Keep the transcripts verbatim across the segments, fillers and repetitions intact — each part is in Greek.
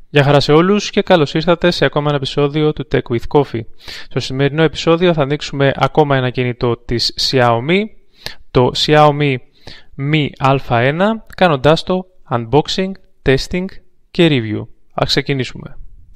Γεια χαρά σε όλους και καλώς ήρθατε σε ακόμα ένα επεισόδιο του Tech with Coffee. Στο σημερινό επεισόδιο θα ανοίξουμε ακόμα ένα κινητό της Xiaomi, το Xiaomi Mi αλφα ένα, κάνοντάς το unboxing, testing και review. Ας ξεκινήσουμε.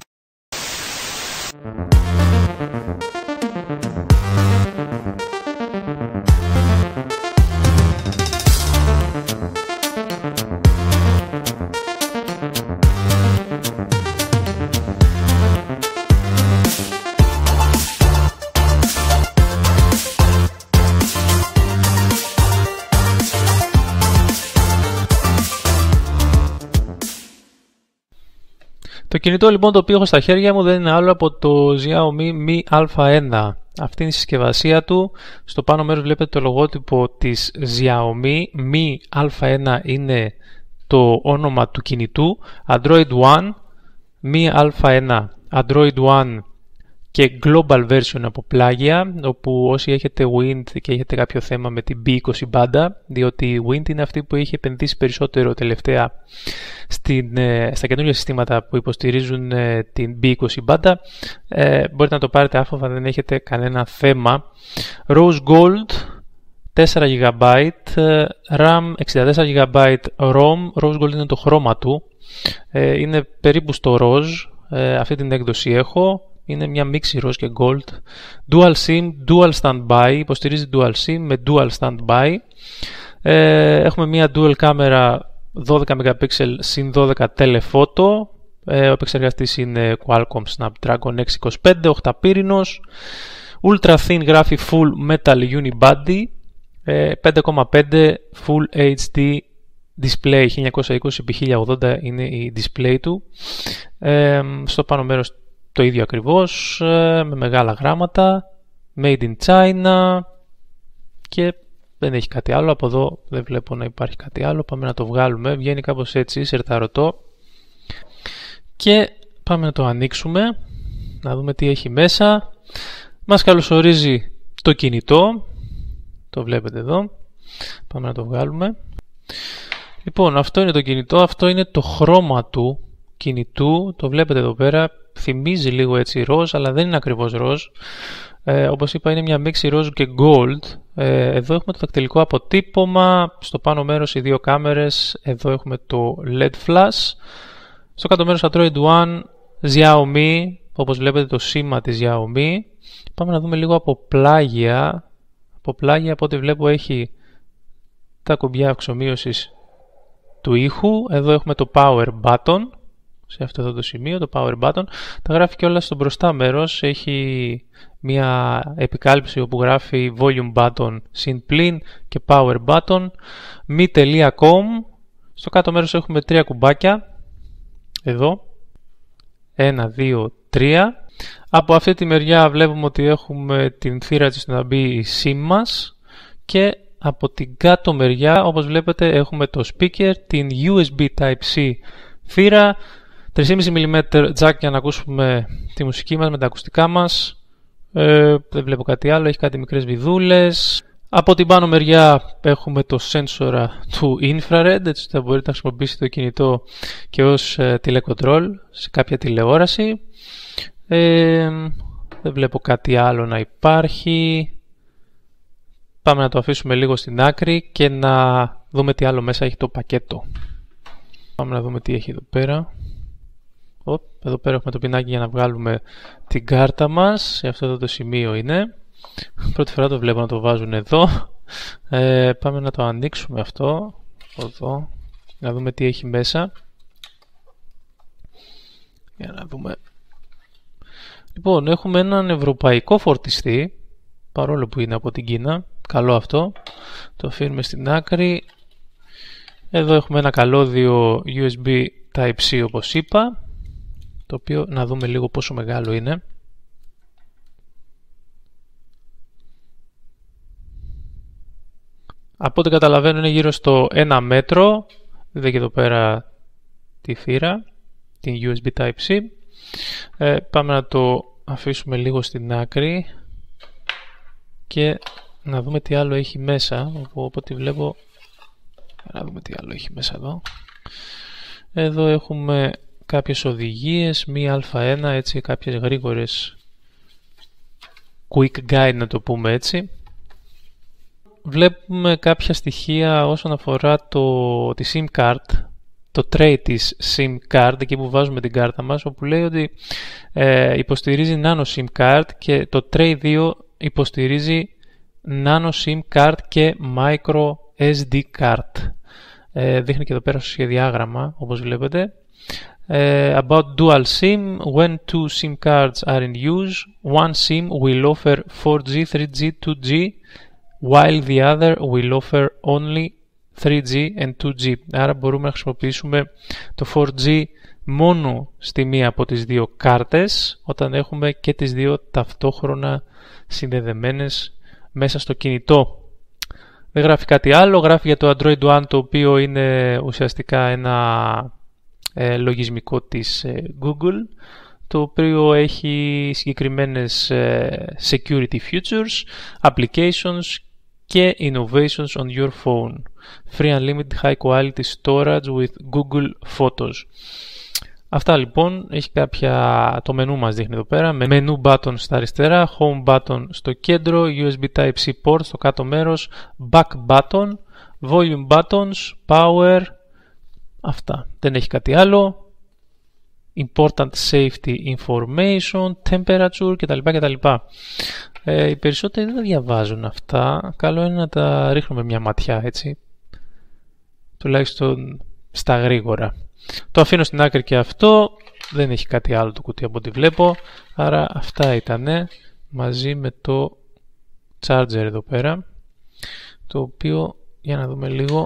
Το κινητό λοιπόν το οποίο έχω στα χέρια μου δεν είναι άλλο από το Xiaomi Mi αλφα ένα. Αυτή είναι η συσκευασία του. Στο πάνω μέρος βλέπετε το λογότυπο της Xiaomi. Mi αλφα ένα είναι το όνομα του κινητού. Android One, Mi αλφα ένα, Android One και Global Version από πλάγια, όπου όσοι έχετε Wind και έχετε κάποιο θέμα με την μπι είκοσι μπάντα, διότι η Wind είναι αυτή που έχει επενδύσει περισσότερο τελευταία στην, στα καινούργια συστήματα που υποστηρίζουν την μπι είκοσι μπάντα, ε, μπορείτε να το πάρετε άφοβα, δεν έχετε κανένα θέμα. Rose Gold, τέσσερα τζι μπι, RAM εξήντα τέσσερα τζι μπι, ROM, Rose Gold είναι το χρώμα του, ε, είναι περίπου στο Rose, ε, αυτή την έκδοση έχω. Είναι μια μίξη ροζ και gold. Dual SIM, Dual Standby. Υποστηρίζει Dual SIM με Dual Standby. Ε, έχουμε μια Dual κάμερα δώδεκα μεγαπίξελ συν δώδεκα telephoto. Ε, ο επεξεργαστής είναι Qualcomm Snapdragon εξακόσια είκοσι πέντε, οκταπύρινος. Ultra Thin Graphic Full Metal Unibody. Ε, πέντε κόμμα πέντε Full έιτς ντι Display, χίλια εννιακόσια είκοσι επί χίλια ογδόντα είναι η display του. Ε, στο πάνω μέρος το ίδιο ακριβώς, με μεγάλα γράμματα, Made in China και δεν έχει κάτι άλλο. Από εδώ δεν βλέπω να υπάρχει κάτι άλλο. Πάμε να το βγάλουμε. Βγαίνει κάπως έτσι, σερταρωτό. Και πάμε να το ανοίξουμε, να δούμε τι έχει μέσα. Μας καλωσορίζει το κινητό. Το βλέπετε εδώ. Πάμε να το βγάλουμε. Λοιπόν, αυτό είναι το κινητό. Αυτό είναι το χρώμα του κινητού. Το βλέπετε εδώ πέρα. Θυμίζει λίγο έτσι ροζ, αλλά δεν είναι ακριβώς ροζ. Ε, όπως είπα, είναι μια μίξη ροζ και gold. Ε, εδώ έχουμε το δακτυλικό αποτύπωμα. Στο πάνω μέρος οι δύο κάμερες. Εδώ έχουμε το ελ ι ντι flash. Στο κάτω μέρος Android One, Xiaomi. Όπως βλέπετε το σήμα της Xiaomi. Πάμε να δούμε λίγο από πλάγια. Από πλάγια, από ό,τι βλέπω, έχει τα κουμπιά αυξομοίωσης του ήχου. Εδώ έχουμε το power button. Σε αυτό εδώ το σημείο, το power button. Τα γράφει και όλα στο μπροστά μέρος. Έχει μια επικάλυψη όπου γράφει volume button, συν πλην και power button. mi τελεία com. Στο κάτω μέρος έχουμε τρία κουμπάκια. Εδώ. Ένα, δύο, τρία. Από αυτή τη μεριά βλέπουμε ότι έχουμε την θύρα της να μπει η SIM μας. Και από την κάτω μεριά, όπως βλέπετε, έχουμε το speaker, την γιου ες μπι Type-C θύρα, τρία κόμμα πέντε μιλιμέτρα jack για να ακούσουμε τη μουσική μας με τα ακουστικά μας. Ε, δεν βλέπω κάτι άλλο, έχει κάτι μικρές βιδούλες. Από την πάνω μεριά έχουμε το sensor του infrared, έτσι θα μπορείτε να χρησιμοποιήσετε το κινητό και ως ε, τηλεκοντρόλ σε κάποια τηλεόραση. Ε, δεν βλέπω κάτι άλλο να υπάρχει. Πάμε να το αφήσουμε λίγο στην άκρη και να δούμε τι άλλο μέσα έχει το πακέτο. Πάμε να δούμε τι έχει εδώ πέρα. Ο, εδώ πέρα έχουμε το πινάκι για να βγάλουμε την κάρτα μας. Σε αυτό εδώ το σημείο είναι. Πρώτη φορά το βλέπω να το βάζουν εδώ. Ε, πάμε να το ανοίξουμε αυτό. Εδώ. Να δούμε τι έχει μέσα. Για να δούμε. Λοιπόν, έχουμε έναν ευρωπαϊκό φορτιστή. Παρόλο που είναι από την Κίνα. Καλό αυτό. Το αφήνουμε στην άκρη. Εδώ έχουμε ένα καλώδιο γιου ες μπι Type-C όπως είπα. Το οποίο να δούμε λίγο πόσο μεγάλο είναι. Από ό,τι καταλαβαίνω είναι γύρω στο ένα μέτρο. Δείτε και εδώ πέρα τη θύρα, την γιου ες μπι Type-C. Ε, πάμε να το αφήσουμε λίγο στην άκρη και να δούμε τι άλλο έχει μέσα. Από ό,τι βλέπω, να δούμε τι άλλο έχει μέσα εδώ. Εδώ έχουμε κάποιες οδηγίες, μη α ένα, έτσι κάποιες γρήγορες quick guide να το πούμε έτσι. Βλέπουμε κάποια στοιχεία όσον αφορά το, τη SIM card, το tray της SIM card, εκεί που βάζουμε την κάρτα μας, όπου λέει ότι ε, υποστηρίζει nano SIM card και το tray δύο υποστηρίζει nano SIM card και micro ες ντι card. Ε, δείχνει και εδώ πέρα στο σχεδιάγραμμα, όπως βλέπετε. Uh, about dual SIM, when two SIM cards are in use, one SIM will offer four G, three G, two G, while the other will offer only three G and two G. Άρα μπορούμε να χρησιμοποιήσουμε το four G μόνο στη μία από τις δύο κάρτες, όταν έχουμε και τις δύο ταυτόχρονα συνδεδεμένες μέσα στο κινητό. Δεν γράφει κάτι άλλο, γράφει για το Android One, το οποίο είναι ουσιαστικά ένα ε, λογισμικό της ε, Google, το οποίο έχει συγκεκριμένες ε, security features, applications και innovations on your phone. Free unlimited high quality storage with Google Photos. Αυτά λοιπόν, έχει κάποια, το μενού μας δείχνει εδώ πέρα, με menu button στα αριστερά, home button στο κέντρο, γιου ες μπι Type-C port στο κάτω μέρος, back button, volume buttons, power, αυτά. Δεν έχει κάτι άλλο. Important safety information, temperature κτλ. κτλ. Ε, οι περισσότεροι δεν τα διαβάζουν αυτά. Καλό είναι να τα ρίχνουμε μια ματιά, έτσι. Τουλάχιστον στα γρήγορα. Το αφήνω στην άκρη και αυτό. Δεν έχει κάτι άλλο το κουτί από ό,τι βλέπω. Άρα αυτά ήτανε μαζί με το charger εδώ πέρα. Το οποίο, για να δούμε λίγο.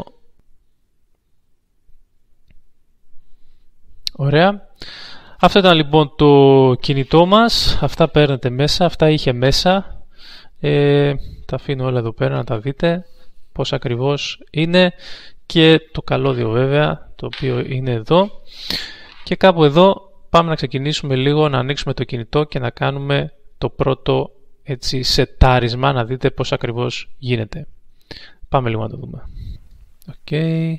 Ωραία. Αυτό ήταν λοιπόν το κινητό μας. Αυτά παίρνετε μέσα. Αυτά είχε μέσα. Ε, τα αφήνω όλα εδώ πέρα να τα δείτε πώς ακριβώς είναι. Και το καλώδιο βέβαια, το οποίο είναι εδώ. Και κάπου εδώ πάμε να ξεκινήσουμε λίγο να ανοίξουμε το κινητό και να κάνουμε το πρώτο έτσι σετάρισμα, να δείτε πώς ακριβώς γίνεται. Πάμε λίγο να το δούμε. Οκ. Okay.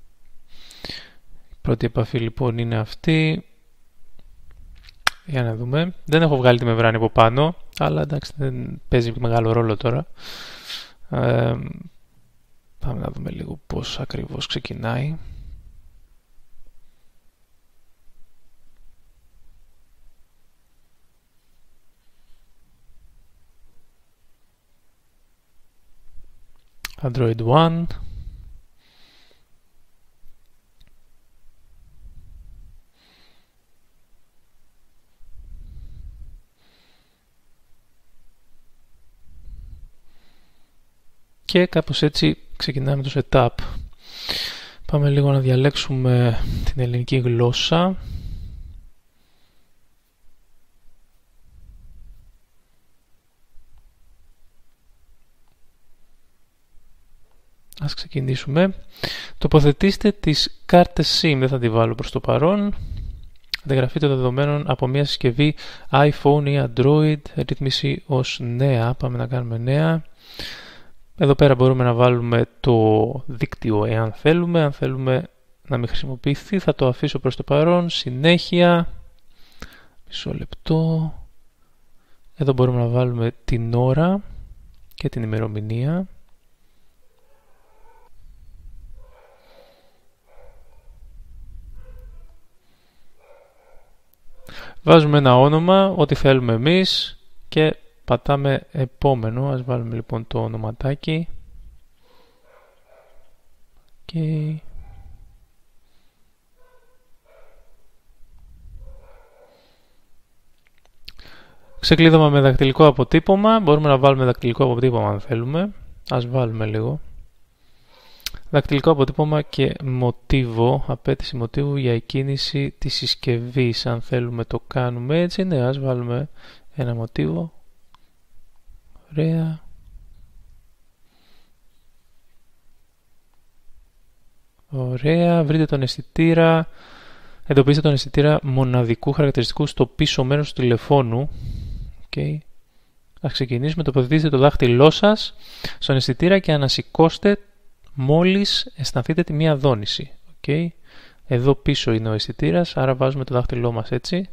Η πρώτη επαφή λοιπόν είναι αυτή. Για να δούμε. Δεν έχω βγάλει τη μεμβράνη από πάνω, αλλά εντάξει δεν παίζει μεγάλο ρόλο τώρα. Ε, πάμε να δούμε λίγο πώς ακριβώς ξεκινάει. Android One. Και κάπως έτσι ξεκινάμε το setup. Πάμε λίγο να διαλέξουμε την ελληνική γλώσσα. Ας ξεκινήσουμε. Τοποθετήστε τις κάρτες SIM, δεν θα τη βάλω προς το παρόν. Αντιγραφή των δεδομένων από μια συσκευή iPhone ή Android, ρύθμιση ως νέα. Πάμε να κάνουμε νέα. Εδώ πέρα μπορούμε να βάλουμε το δίκτυο εάν θέλουμε. Αν θέλουμε να μην χρησιμοποιηθεί θα το αφήσω προς το παρόν. Συνέχεια. Μισό λεπτό. Εδώ μπορούμε να βάλουμε την ώρα και την ημερομηνία. Βάζουμε ένα όνομα, ό,τι θέλουμε εμείς και πατάμε επόμενο. Ας βάλουμε λοιπόν το ονοματάκι. Okay. Ξεκλείδωμα με δακτυλικό αποτύπωμα. Μπορούμε να βάλουμε δακτυλικό αποτύπωμα αν θέλουμε. Ας βάλουμε λίγο. Δακτυλικό αποτύπωμα και μοτίβο, απέτηση μοτίβου για εκκίνηση της συσκευής. Αν θέλουμε το κάνουμε έτσι, ναι, ας βάλουμε ένα μοτίβο. Ωραία. Ωραία, βρείτε τον αισθητήρα. Εντοπίστε τον αισθητήρα μοναδικού χαρακτηριστικού στο πίσω μέρος του τηλεφώνου. Okay. Ας ξεκινήσουμε, τοποθετήστε το δάχτυλό σας στον αισθητήρα και ανασηκώστε μόλις αισθανθείτε τη μία δόνηση. Okay. Εδώ πίσω είναι ο αισθητήρας, άρα βάζουμε το δάχτυλό μας έτσι.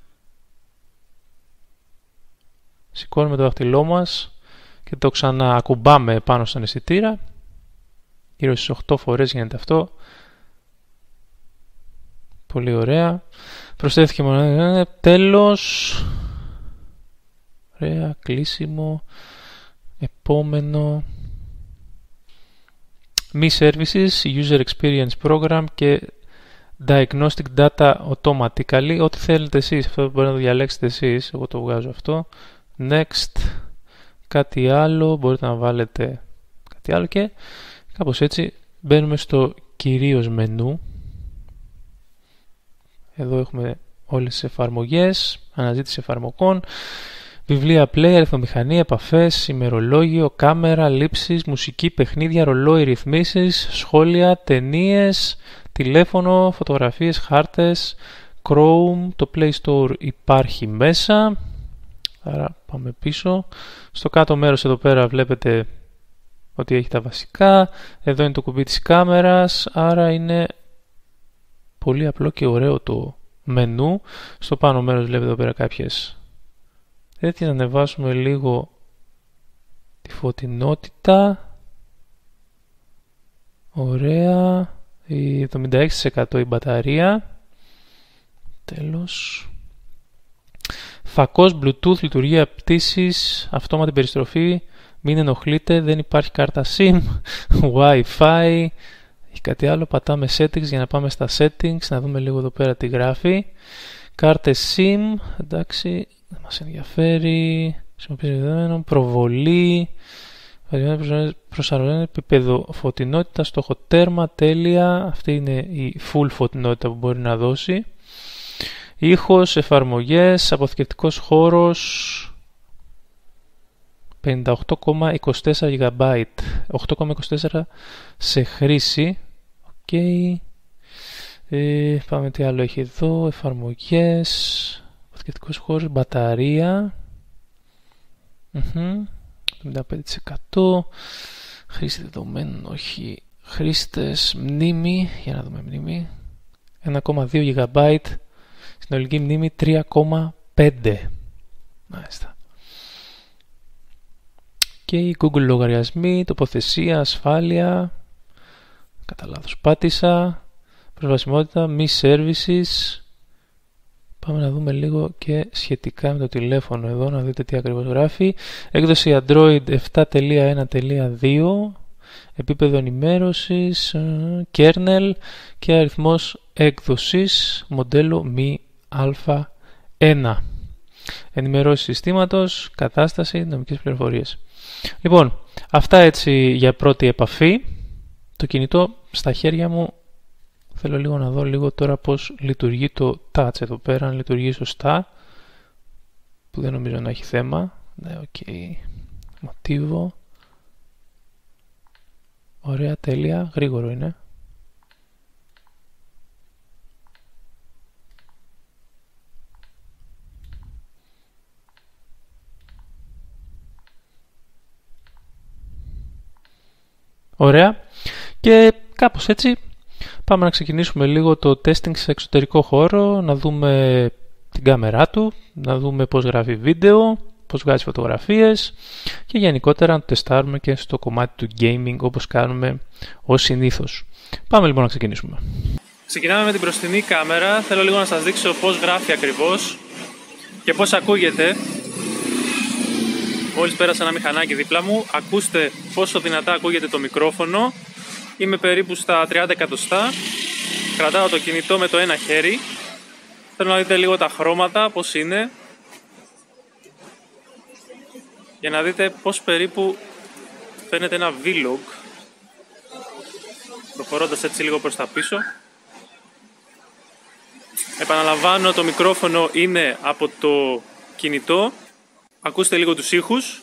Σηκώνουμε το δάχτυλό μας και το ξαναακουμπάμε πάνω στον αισθητήρα. Γύρω στις οκτώ φορές γίνεται αυτό. Πολύ ωραία. Προσθέθηκε μόνο. Τέλος. Ωραία. Κλείσιμο. Επόμενο. Mi Services, User Experience Program και Diagnostic Data Automatically. Ό,τι θέλετε εσείς. Αυτό μπορείτε να το διαλέξετε εσείς. Εγώ το βγάζω αυτό. Next. Κάτι άλλο. Μπορείτε να βάλετε κάτι άλλο και κάπως έτσι μπαίνουμε στο κυρίως μενού. Εδώ έχουμε όλες τις εφαρμογές, αναζήτηση εφαρμογών, βιβλία play, αριθμομηχανία, επαφές, ημερολόγιο, κάμερα, λήψεις, μουσική, παιχνίδια, ρολόι, ρυθμίσεις, σχόλια, ταινίες, τηλέφωνο, φωτογραφίες, χάρτες, Chrome, το Play Store υπάρχει μέσα. Άρα πάμε πίσω. Στο κάτω μέρος εδώ πέρα βλέπετε ότι έχει τα βασικά. Εδώ είναι το κουμπί της κάμερας, άρα είναι πολύ απλό και ωραίο το μενού. Στο πάνω μέρος βλέπετε εδώ πέρα κάποιες τέτοιες. Να ανεβάσουμε λίγο τη φωτεινότητα. Ωραία. Η εβδομήντα έξι τοις εκατό η μπαταρία. Τέλος. Φακός, Bluetooth, λειτουργία πτήσης, αυτόματη περιστροφή. Μην ενοχλείτε, δεν υπάρχει κάρτα SIM, Wi-Fi. Έχει κάτι άλλο, πατάμε settings για να πάμε στα settings, να δούμε λίγο εδώ πέρα τι γράφει. Κάρτες SIM, εντάξει, δεν μας ενδιαφέρει. Προβολή, προσαρμοσμένο επίπεδο φωτεινότητα, στόχο τέρμα, τέλεια. Αυτή είναι η full φωτεινότητα που μπορεί να δώσει. Ήχος, εφαρμογές, αποθηκευτικός χώρος, πενήντα οκτώ κόμμα είκοσι τέσσερα τζι μπι, οκτώ κόμμα είκοσι τέσσερα σε χρήση. Οκ. Okay. Ε, πάμε τι άλλο έχει εδώ. Εφαρμογές, αποθηκευτικός χώρος, μπαταρία. Mm-hmm. εβδομήντα πέντε τοις εκατό. Χρήση δεδομένων, όχι. Χρήστες, μνήμη. Για να δούμε μνήμη. ένα κόμμα δύο τζι μπι. Συνολική μνήμη τρία κόμμα πέντε. Μάλιστα. Και οι Google λογαριασμοί, τοποθεσία, ασφάλεια. Κατά λάθος πάτησα. Προσβασιμότητα, Mi Services. Πάμε να δούμε λίγο και σχετικά με το τηλέφωνο εδώ, να δείτε τι ακριβώς γράφει. Έκδοση Android επτά τελεία ένα τελεία δύο. Επίπεδο ενημέρωσης, kernel και αριθμός έκδοσης, μοντέλο Mi α ένα. Ενημερώσεις συστήματος, κατάσταση, νομικές πληροφορίες. Λοιπόν, αυτά έτσι για πρώτη επαφή. Το κινητό στα χέρια μου, θέλω λίγο να δω λίγο τώρα πώς λειτουργεί το touch εδώ πέρα, αν λειτουργεί σωστά, που δεν νομίζω να έχει θέμα. Ναι, οκ. Okay. Μοτίβο. Ωραία, τέλεια, γρήγορο είναι. Ωραία. Και κάπως έτσι πάμε να ξεκινήσουμε λίγο το testing σε εξωτερικό χώρο, να δούμε την κάμερά του, να δούμε πώς γράφει βίντεο, πώς βγάζει φωτογραφίες και γενικότερα να το τεστάρουμε και στο κομμάτι του gaming όπως κάνουμε ως συνήθως. Πάμε λοιπόν να ξεκινήσουμε. Ξεκινάμε με την μπροστινή κάμερα. Θέλω λίγο να σας δείξω πώς γράφει ακριβώς και πώς ακούγεται. Μόλις πέρασα ένα μηχανάκι δίπλα μου, ακούστε πόσο δυνατά ακούγεται το μικρόφωνο. Είμαι περίπου στα τριάντα εκατοστά. Κρατάω το κινητό με το ένα χέρι. Θέλω να δείτε λίγο τα χρώματα, πώς είναι. Για να δείτε πώς περίπου φαίνεται ένα vlog. Προχωρώντας έτσι λίγο προς τα πίσω. Επαναλαμβάνω, το μικρόφωνο είναι από το κινητό. Ακούστε λίγο τους ήχους.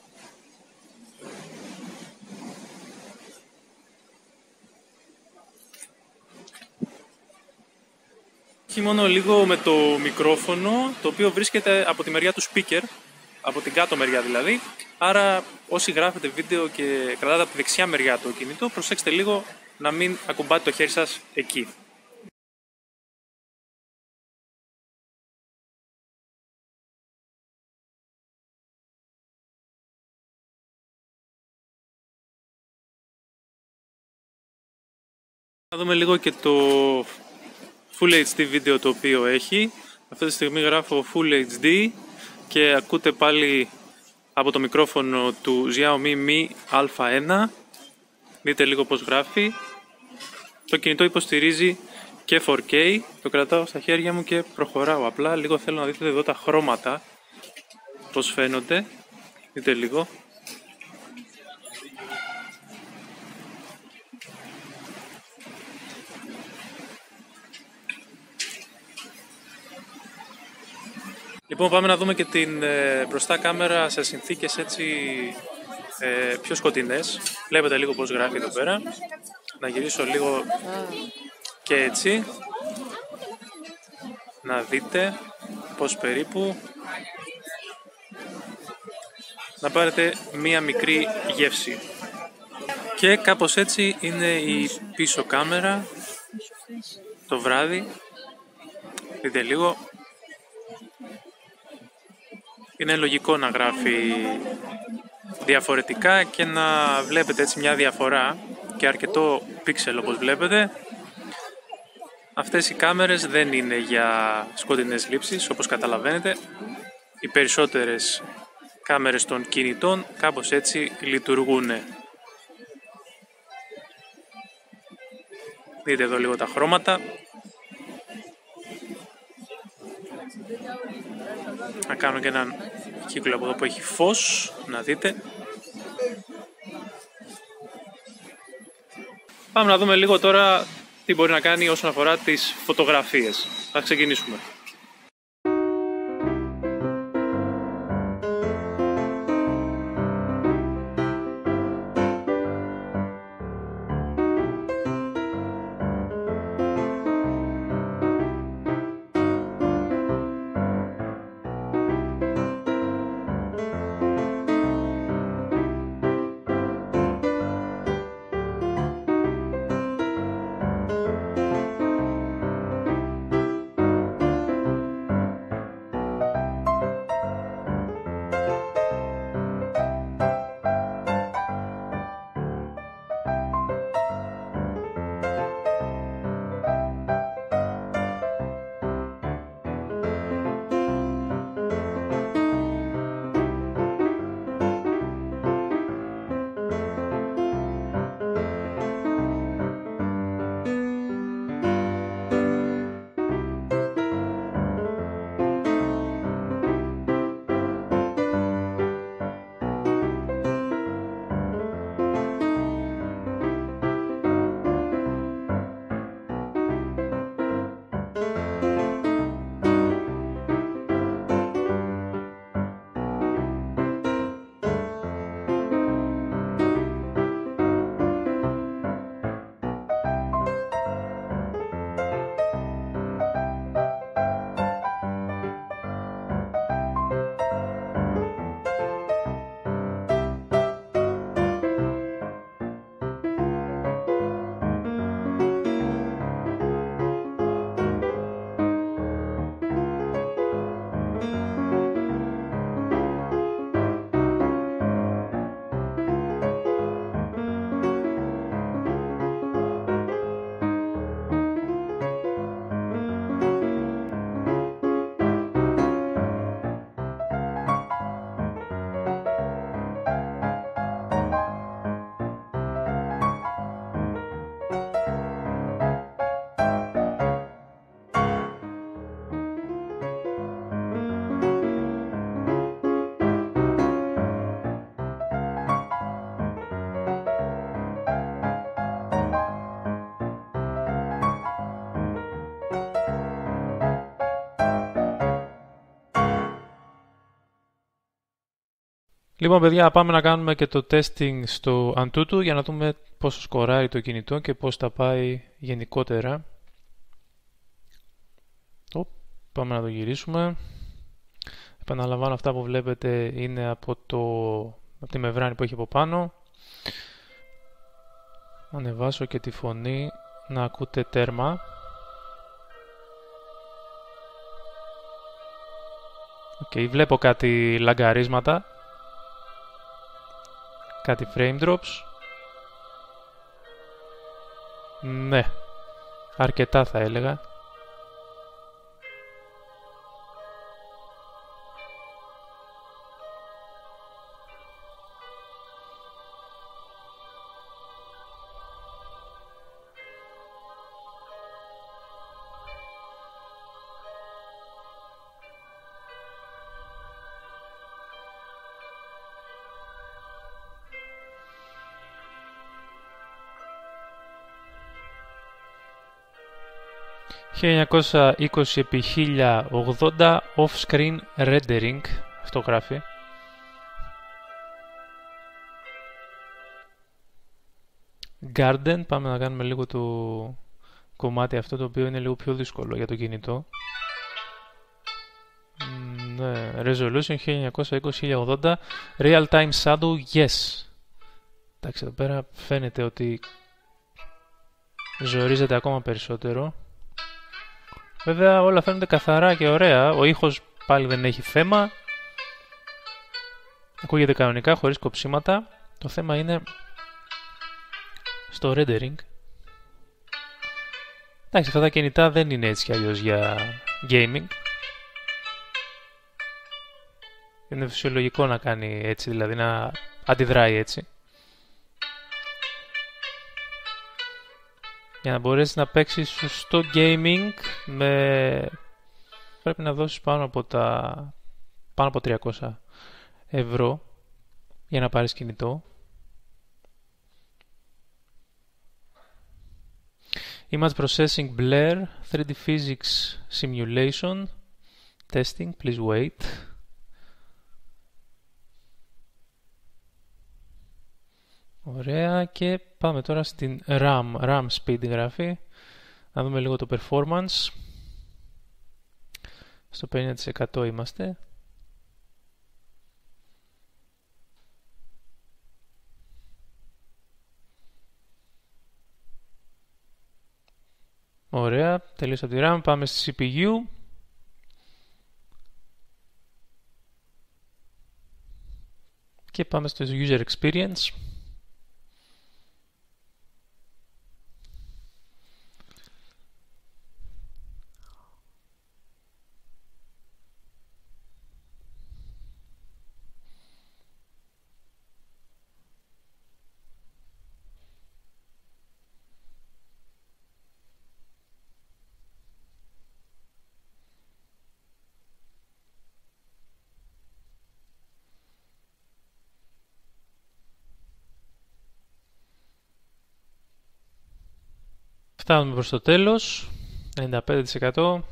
Όχι μόνο λίγο με το μικρόφωνο, το οποίο βρίσκεται από τη μεριά του speaker, από την κάτω μεριά δηλαδή. Άρα όσοι γράφετε βίντεο και κρατάτε από τη δεξιά μεριά το κινητό, προσέξτε λίγο να μην ακουμπάτε το χέρι σας εκεί. Θα δούμε λίγο και το Full έιτς ντι βίντεο το οποίο έχει. Αυτή τη στιγμή γράφω Full έιτς ντι και ακούτε πάλι από το μικρόφωνο του Xiaomi Mi αλφα ένα. Δείτε λίγο πως γράφει. Το κινητό υποστηρίζει και φορ κέι. Το κρατάω στα χέρια μου και προχωράω απλά. Λίγο θέλω να δείτε εδώ τα χρώματα πως φαίνονται. Δείτε λίγο. Λοιπόν, πάμε να δούμε και την ε, μπροστά κάμερα σε συνθήκες έτσι ε, πιο σκοτεινές. Βλέπετε λίγο πως γράφει εδώ πέρα. Να γυρίσω λίγο και έτσι. Να δείτε πως περίπου. Να πάρετε μία μικρή γεύση. Και κάπως έτσι είναι η πίσω κάμερα το βράδυ. Δείτε λίγο. Είναι λογικό να γράφει διαφορετικά και να βλέπετε έτσι μια διαφορά και αρκετό πίξελ όπως βλέπετε. Αυτές οι κάμερες δεν είναι για σκοτεινές λήψεις όπως καταλαβαίνετε. Οι περισσότερες κάμερες των κινητών κάπως έτσι λειτουργούν. Δείτε εδώ λίγο τα χρώματα. Να κάνω και έναν κύκλο από εδώ που έχει φως, να δείτε. Πάμε να δούμε λίγο τώρα τι μπορεί να κάνει όσον αφορά τις φωτογραφίες. Θα ξεκινήσουμε. Λοιπόν παιδιά, πάμε να κάνουμε και το testing στο Antutu για να δούμε πόσο σκοράρει το κινητό και πώς τα πάει γενικότερα. Ο, πάμε να το γυρίσουμε. Επαναλαμβάνω, αυτά που βλέπετε είναι από, το, από τη μεμβράνη που έχει από πάνω. Ανεβάσω και τη φωνή να ακούτε τέρμα. Okay, βλέπω κάτι λαγκαρίσματα. Κάτι frame drops. Ναι, αρκετά θα έλεγα. χίλια εννιακόσια είκοσι επί χίλια ογδόντα off-screen rendering, αυτό γράφει. Garden, πάμε να κάνουμε λίγο το κομμάτι αυτό, το οποίο είναι λίγο πιο δύσκολο για το κινητό. Ναι, resolution χίλια εννιακόσια είκοσι επί χίλια ογδόντα, real time shadow, yes. Εντάξει, εδώ πέρα φαίνεται ότι ζορίζεται ακόμα περισσότερο. Βέβαια όλα φαίνονται καθαρά και ωραία, ο ήχος πάλι δεν έχει θέμα. Ακούγεται κανονικά, χωρίς κοψίματα. Το θέμα είναι στο rendering. Εντάξει, αυτά τα κινητά δεν είναι έτσι κι αλλιώς για gaming. Είναι φυσιολογικό να κάνει έτσι, δηλαδή να αντιδράει έτσι. Για να μπορέσεις να παίξεις σωστό gaming, με... πρέπει να δώσεις πάνω από, τα... πάνω από τριακόσια ευρώ για να πάρεις κινητό. Image Processing Blur, θρι ντι Physics Simulation, Testing, please wait. Ωραία, και πάμε τώρα στην RAM, RAM speed γράφει. Να δούμε λίγο το performance. Στο πενήντα τοις εκατό είμαστε. Ωραία, τελείωσα τη RAM, πάμε στη σι πι γιου. Και πάμε στο User Experience. Φτάνουμε προς το τέλος, ενενήντα πέντε τοις εκατό.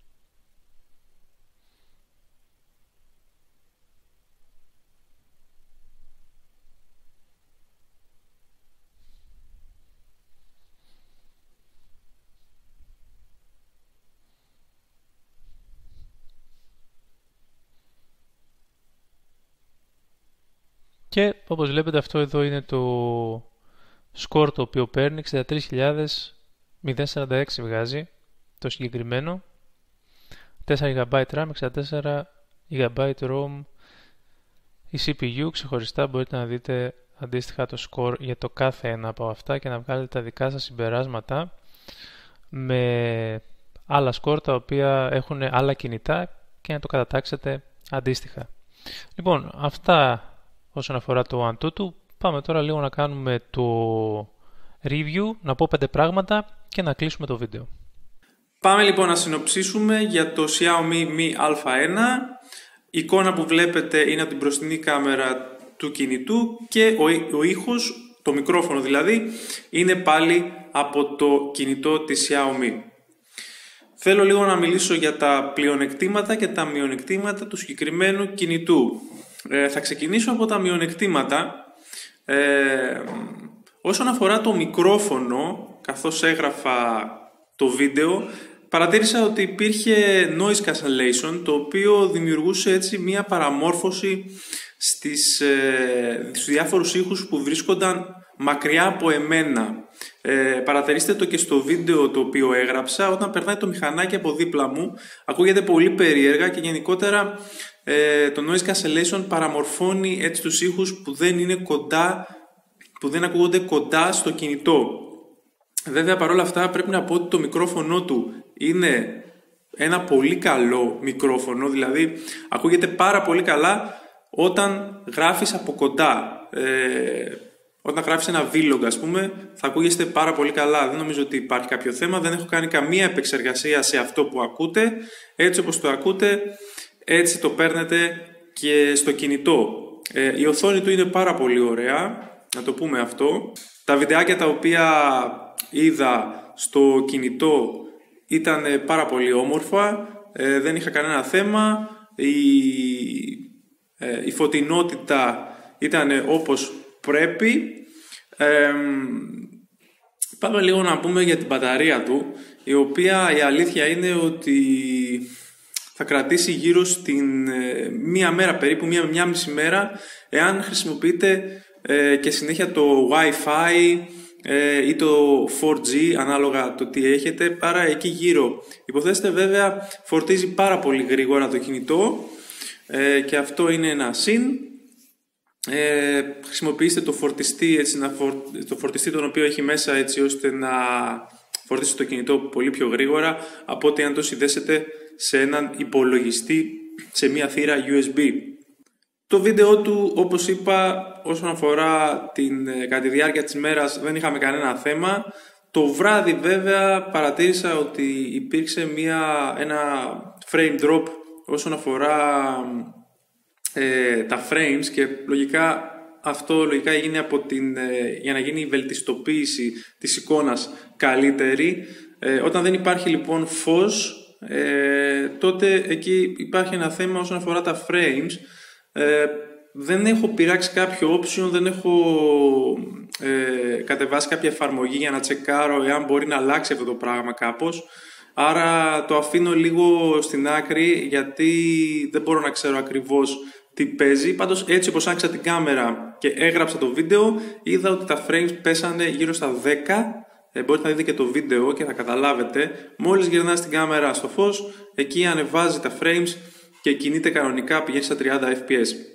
Και όπως βλέπετε αυτό εδώ είναι το σκορ το οποίο παίρνει, εξήντα τρεις χιλιάδες μηδέν σαράντα έξι βγάζει το συγκεκριμένο, τέσσερα τζι μπι RAM, εξήντα τέσσερα τζι μπι ROM η σι πι γιου. Ξεχωριστά μπορείτε να δείτε αντίστοιχα το σκορ για το κάθε ένα από αυτά και να βγάλετε τα δικά σας συμπεράσματα με άλλα σκορ τα οποία έχουν άλλα κινητά και να το κατατάξετε αντίστοιχα. Λοιπόν, αυτά όσον αφορά το Antutu. Πάμε τώρα λίγο να κάνουμε το review, να πω πέντε πράγματα και να κλείσουμε το βίντεο. Πάμε λοιπόν να συνοψίσουμε για το Xiaomi Mi αλφα ένα. Η εικόνα που βλέπετε είναι από την μπροστινή κάμερα του κινητού και ο, ο ήχος, το μικρόφωνο δηλαδή, είναι πάλι από το κινητό της Xiaomi. Θέλω λίγο να μιλήσω για τα πλεονεκτήματα και τα μειονεκτήματα του συγκεκριμένου κινητού. Ε, θα ξεκινήσω από τα μειονεκτήματα. Ε, όσον αφορά το μικρόφωνο, καθώς έγραφα το βίντεο, παρατήρησα ότι υπήρχε noise cancellation, το οποίο δημιουργούσε έτσι μία παραμόρφωση στις, ε, στους διάφορους ήχους που βρίσκονταν μακριά από εμένα. Ε, παρατηρήστε το και στο βίντεο το οποίο έγραψα, όταν περνάει το μηχανάκι από δίπλα μου, ακούγεται πολύ περίεργα και γενικότερα ε, το noise cancellation παραμορφώνει έτσι τους ήχους που δεν είναι κοντά, που δεν ακούγονται κοντά στο κινητό. Βέβαια παρόλα αυτά πρέπει να πω ότι το μικρόφωνο του είναι ένα πολύ καλό μικρόφωνο, δηλαδή ακούγεται πάρα πολύ καλά όταν γράφεις από κοντά. Ε, όταν γράφεις ένα vlog, ας πούμε, θα ακούγεστε πάρα πολύ καλά. Δεν νομίζω ότι υπάρχει κάποιο θέμα, δεν έχω κάνει καμία επεξεργασία σε αυτό που ακούτε. Έτσι όπως το ακούτε, έτσι το παίρνετε και στο κινητό. Ε, η οθόνη του είναι πάρα πολύ ωραία, να το πούμε αυτό. Τα βιντεάκια τα οποία είδα στο κινητό ήταν πάρα πολύ όμορφα, ε, δεν είχα κανένα θέμα, η, ε, η φωτεινότητα ήταν όπως πρέπει. Ε, πάμε λίγο να πούμε για την μπαταρία του, η οποία η αλήθεια είναι ότι θα κρατήσει γύρω στην ε, μία μέρα περίπου, μία με μία μισή μέρα, εάν χρησιμοποιείτε ε, και συνέχεια το Wi-Fi ε, ή το φορ τζι, ανάλογα το τι έχετε, άρα εκεί γύρω. Υποθέστε βέβαια φορτίζει πάρα πολύ γρήγορα το κινητό ε, και αυτό είναι ένα συν. Ε, χρησιμοποιήστε το φορτιστή, έτσι, να φορ... το φορτιστή τον οποίο έχει μέσα, έτσι ώστε να φορτίσει το κινητό πολύ πιο γρήγορα από ότι αν το συνδέσετε σε έναν υπολογιστή σε μια θύρα γιου ες μπι. Το βίντεο του, όπως είπα, όσον αφορά την, κατά τη διάρκεια της μέρας δεν είχαμε κανένα θέμα. Το βράδυ βέβαια παρατήρησα ότι υπήρξε μια, ένα frame drop όσον αφορά ε, τα frames και λογικά αυτό λογικά έγινε από την, ε, για να γίνει η βελτιστοποίηση της εικόνας καλύτερη. Ε, όταν δεν υπάρχει λοιπόν φως, ε, τότε εκεί υπάρχει ένα θέμα όσον αφορά τα frames. Ε, δεν έχω πειράξει κάποιο option, δεν έχω ε, κατεβάσει κάποια εφαρμογή για να τσεκάρω εάν μπορεί να αλλάξει αυτό το πράγμα κάπως. Άρα το αφήνω λίγο στην άκρη, γιατί δεν μπορώ να ξέρω ακριβώς τι παίζει. Πάντως έτσι όπως άνοιξα την κάμερα και έγραψα το βίντεο, είδα ότι τα frames πέσανε γύρω στα δέκα. Ε, μπορείτε να δείτε και το βίντεο και θα καταλάβετε. Μόλις γυρνά στην κάμερα στο φως, εκεί ανεβάζει τα frames και κινείται κανονικά, πηγαίνει στα τριάντα φρέιμς περ σέκοντ.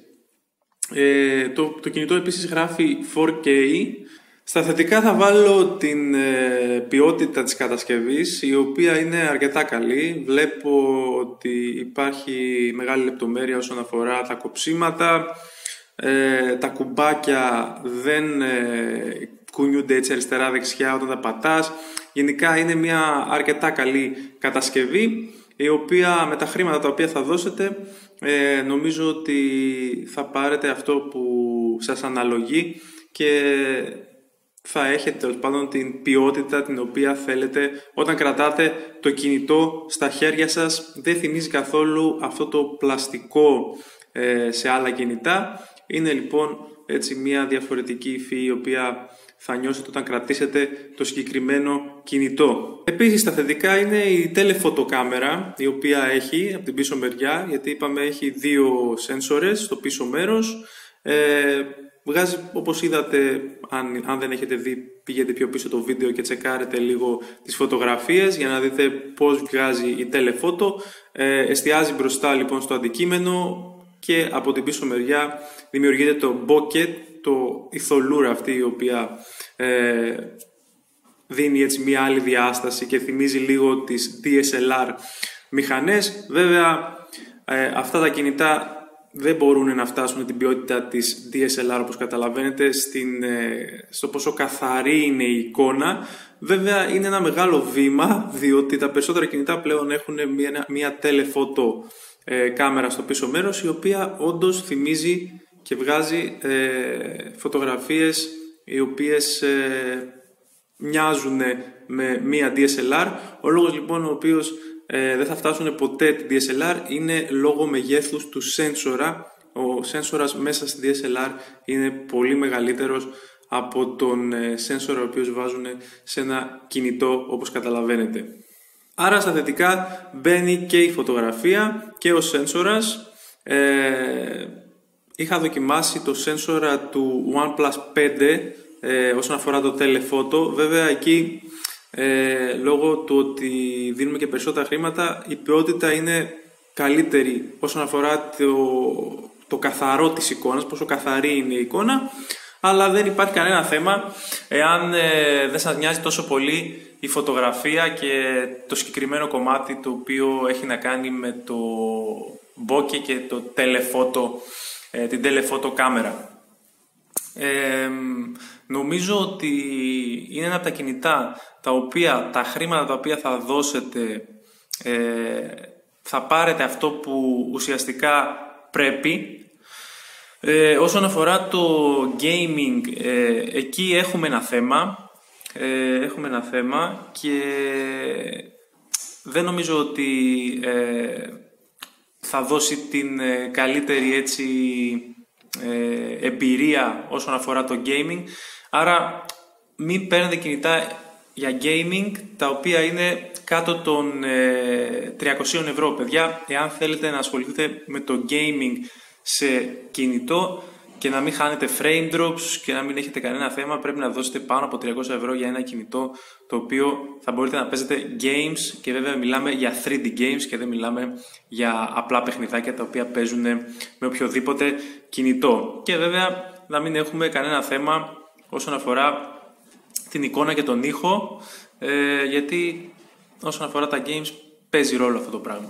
Ε, το, το κινητό επίσης γράφει φορ κέι. Στα θετικά θα βάλω την ε, ποιότητα της κατασκευής, η οποία είναι αρκετά καλή. Βλέπω ότι υπάρχει μεγάλη λεπτομέρεια όσον αφορά τα κοψίματα. Ε, τα κουμπάκια δεν ε, κουνιούνται έτσι αριστερά δεξιά όταν τα πατάς. Γενικά είναι μια αρκετά καλή κατασκευή, η οποία με τα χρήματα τα οποία θα δώσετε ε, νομίζω ότι θα πάρετε αυτό που σας αναλογεί και θα έχετε τέλος πάντων την ποιότητα την οποία θέλετε όταν κρατάτε το κινητό στα χέρια σας. Δεν θυμίζει καθόλου αυτό το πλαστικό ε, σε άλλα κινητά. Είναι λοιπόν έτσι μια διαφορετική υφή η οποία θα νιώσετε όταν κρατήσετε το συγκεκριμένο κινητό. Επίσης τα θετικά είναι η telephoto-κάμερα, η οποία έχει από την πίσω μεριά, γιατί είπαμε έχει δύο σένσορες στο πίσω μέρος. Ε, βγάζει, όπως είδατε, αν, αν δεν έχετε δει, πήγαινε πιο πίσω το βίντεο και τσεκάρετε λίγο τις φωτογραφίες για να δείτε πώς βγάζει η telephoto. Ε, εστιάζει μπροστά λοιπόν στο αντικείμενο και από την πίσω μεριά δημιουργείται το bokeh, το, η θολούρα αυτή η οποία ε, δίνει έτσι μια άλλη διάσταση και θυμίζει λίγο τις ντι ες ελ αρ μηχανές. Βέβαια ε, αυτά τα κινητά δεν μπορούν να φτάσουν την ποιότητα της ντι ες ελ αρ, όπως καταλαβαίνετε, στην, ε, στο πόσο καθαρή είναι η εικόνα. Βέβαια είναι ένα μεγάλο βήμα, διότι τα περισσότερα κινητά πλέον έχουν μια, μια telephoto ε, κάμερα στο πίσω μέρος, η οποία όντως θυμίζει και βγάζει ε, φωτογραφίες οι οποίες ε, μοιάζουν με μία ντι ες ελ αρ. Ο λόγος λοιπόν ο οποίος ε, δεν θα φτάσουν ποτέ τη ντι ες ελ αρ είναι λόγω μεγέθους του σένσορα. Ο σένσορας μέσα στη ντι ες ελ αρ είναι πολύ μεγαλύτερος από τον ε, σένσορα ο οποίος βάζουν σε ένα κινητό, όπως καταλαβαίνετε. Άρα στα θετικά μπαίνει και η φωτογραφία και ο σένσορας. Ε, είχα δοκιμάσει το σένσορα του OnePlus πέντε ε, όσον αφορά το telephoto. Βέβαια εκεί ε, λόγω του ότι δίνουμε και περισσότερα χρήματα, η ποιότητα είναι καλύτερη όσον αφορά το, το καθαρό της εικόνας, πόσο καθαρή είναι η εικόνα. αλλά δεν υπάρχει κανένα θέμα εάν ε, δεν σας νοιάζει τόσο πολύ η φωτογραφία και το συγκεκριμένο κομμάτι το οποίο έχει να κάνει με το bokeh και το telephoto, ε, την telephoto κάμερα. Ε, νομίζω ότι είναι ένα από τα κινητά τα οποία τα χρήματα τα οποία θα δώσετε ε, θα πάρετε αυτό που ουσιαστικά πρέπει. Ε, όσον αφορά το gaming, ε, εκεί έχουμε ένα θέμα ε, έχουμε ένα θέμα και δεν νομίζω ότι ε, θα δώσει την ε, καλύτερη έτσι ε, εμπειρία όσον αφορά το gaming. Άρα μην παίρνετε κινητά για gaming τα οποία είναι κάτω των ε, τριακόσια ευρώ. Παιδιά, εάν θέλετε να ασχοληθείτε με το gaming σε κινητό και να μην χάνετε frame drops και να μην έχετε κανένα θέμα, πρέπει να δώσετε πάνω από τριακόσια ευρώ για ένα κινητό το οποίο θα μπορείτε να παίζετε games, και βέβαια μιλάμε για θρι ντι games και δεν μιλάμε για απλά παιχνιδάκια τα οποία παίζουν με οποιοδήποτε κινητό. Και βέβαια να μην έχουμε κανένα θέμα όσον αφορά την εικόνα και τον ήχο, ε, γιατί όσον αφορά τα games παίζει ρόλο αυτό το πράγμα.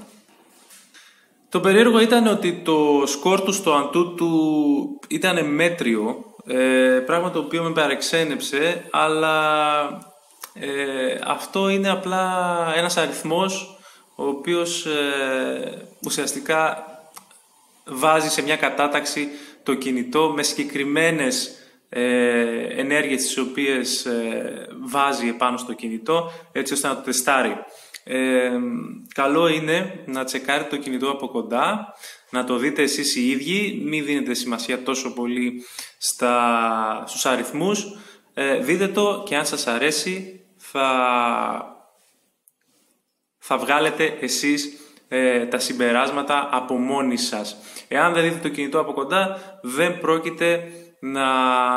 Το περίεργο ήταν ότι το σκορ του στο Antutu ήταν μέτριο, ε, πράγμα το οποίο με παρεξένεψε, αλλά ε, αυτό είναι απλά ένας αριθμός ο οποίος ε, ουσιαστικά βάζει σε μια κατάταξη το κινητό με συγκεκριμένες ε, ενέργειες τις οποίες ε, βάζει επάνω στο κινητό, έτσι ώστε να το τεστάρει. Ε, καλό είναι να τσεκάρετε το κινητό από κοντά, να το δείτε εσείς οι ίδιοι, μην δίνετε σημασία τόσο πολύ στα, στους αριθμούς, ε, δείτε το και αν σας αρέσει θα, θα βγάλετε εσείς ε, τα συμπεράσματα από μόνοι σας. Εάν δεν δείτε το κινητό από κοντά, δεν πρόκειται να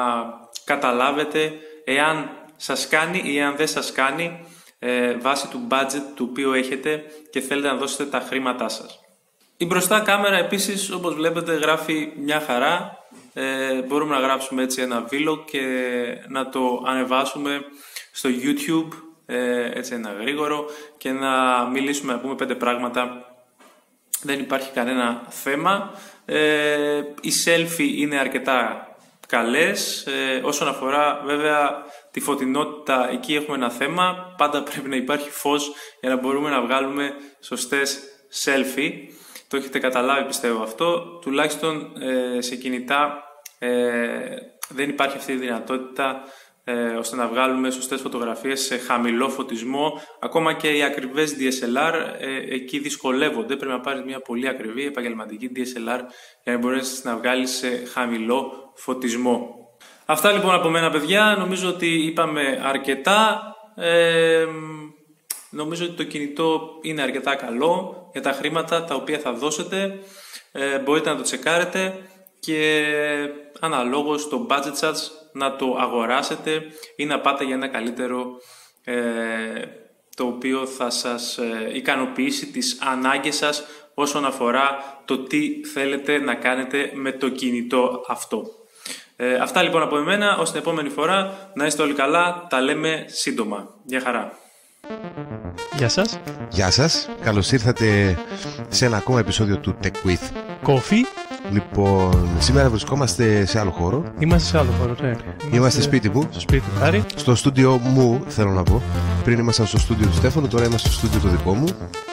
καταλάβετε εάν σας κάνει ή εάν δεν σας κάνει ε, βάσει του budget του οποίου έχετε και θέλετε να δώσετε τα χρήματά σας. Η μπροστά κάμερα επίσης, όπως βλέπετε, γράφει μια χαρά. Ε, μπορούμε να γράψουμε έτσι ένα vlog και να το ανεβάσουμε στο YouTube, ε, έτσι ένα γρήγορο, και να μιλήσουμε, να πούμε πέντε πράγματα. Δεν υπάρχει κανένα θέμα. Ε, οι selfie είναι αρκετά καλές. Ε, όσον αφορά βέβαια τη φωτεινότητα, εκεί έχουμε ένα θέμα. Πάντα πρέπει να υπάρχει φως για να μπορούμε να βγάλουμε σωστές selfie. Το έχετε καταλάβει, πιστεύω αυτό. Τουλάχιστον ε, σε κινητά ε, δεν υπάρχει αυτή η δυνατότητα ε, ώστε να βγάλουμε σωστές φωτογραφίες σε χαμηλό φωτισμό. Ακόμα και οι ακριβές ντι ες ελ αρ ε, εκεί δυσκολεύονται. Πρέπει να πάρεις μια πολύ ακριβή επαγγελματική ντι ες ελ αρ για να μπορέσεις να βγάλεις σε χαμηλό φωτισμό. Αυτά λοιπόν από μένα, παιδιά. Νομίζω ότι είπαμε αρκετά. Ε, νομίζω ότι το κινητό είναι αρκετά καλό για τα χρήματα τα οποία θα δώσετε. Ε, μπορείτε να το τσεκάρετε και αναλόγως το budget σας να το αγοράσετε ή να πάτε για ένα καλύτερο ε, το οποίο θα σας ε, ικανοποιήσει τις ανάγκες σας όσον αφορά το τι θέλετε να κάνετε με το κινητό αυτό. Ε, αυτά λοιπόν από εμένα. Ως την επόμενη φορά, να είστε όλοι καλά. Τα λέμε σύντομα. Γεια χαρά. Γεια σας. Γεια σας. Καλώς ήρθατε σε ένα ακόμα επεισόδιο του Tech with Coffee. Λοιπόν, σήμερα βρισκόμαστε σε άλλο χώρο. Είμαστε σε άλλο χώρο, ναι. Είμαστε, Είμαστε σπίτι μου. Στο σπίτι χάρη. Στο στούντιο μου, θέλω να πω. Πριν ήμασταν στο στούντιο του Στέφανου, τώρα είμαστε στο στούντιο το δικό μου.